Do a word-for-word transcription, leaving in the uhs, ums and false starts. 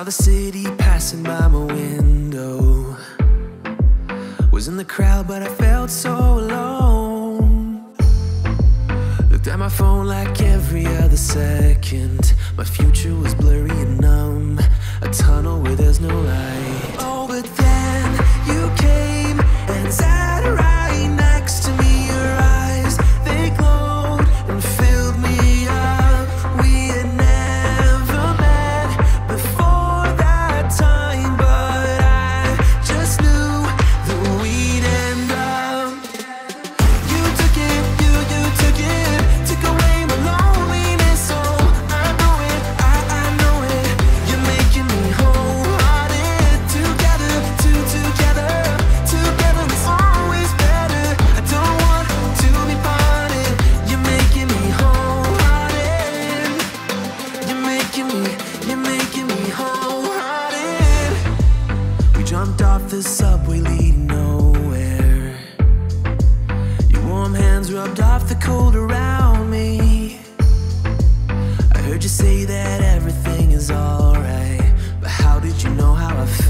the city passing by my window. Was in the crowd but I felt so alone. Looked at my phone like every other second. My future was blurry and numb, a tunnel where there's no light. Oh, but then you came and sat right next to me. Your eyes, they glowed and filled me up. We had never met before that time, but I just knew that we'd end up. You took it, you, you took it, took away my loneliness. Oh, I know it, I, I know it. You're making me wholehearted. Together, two together, together it's always better. I don't want to be parted. You're making me wholehearted. You're making me, you're making me wholehearted. We jumped off the subway leading nowhere. Your warm hands rubbed off the cold around me. I heard you say that everything is alright, but how did you know how I felt?